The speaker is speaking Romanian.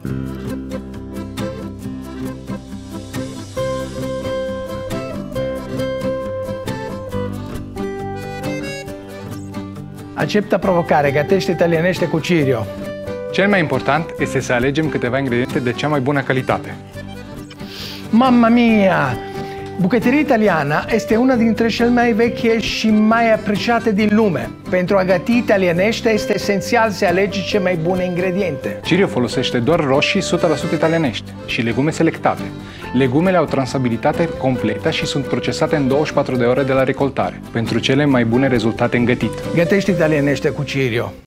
Acceptă provocare, gătește italienește cu Cirio. Cel mai important este să alegem câteva ingrediente de cea mai bună calitate. Mamma mia! Bucătăria italiană este una dintre cele mai vechi și mai apreciate din lume. Pentru a găti italienește este esențial să alegi cele mai bune ingrediente. Cirio folosește doar roșii 100% italienești și legume selectate. Legumele au trasabilitate completă și sunt procesate în 24 de ore de la recoltare, pentru cele mai bune rezultate în gătit. Gătește italienește cu Cirio.